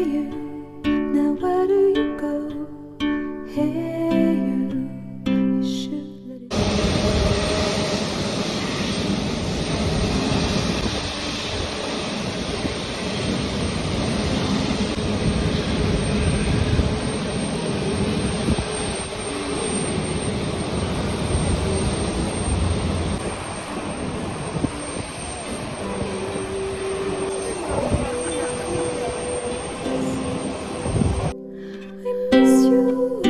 you, now where do you go? Hey you, you should let it go. I miss you.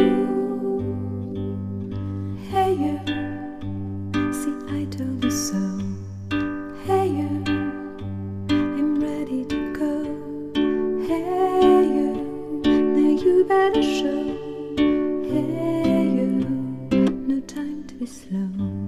Hey you, see I told you so. Hey you, I'm ready to go. Hey you, now you better show. Hey you, no time to be slow.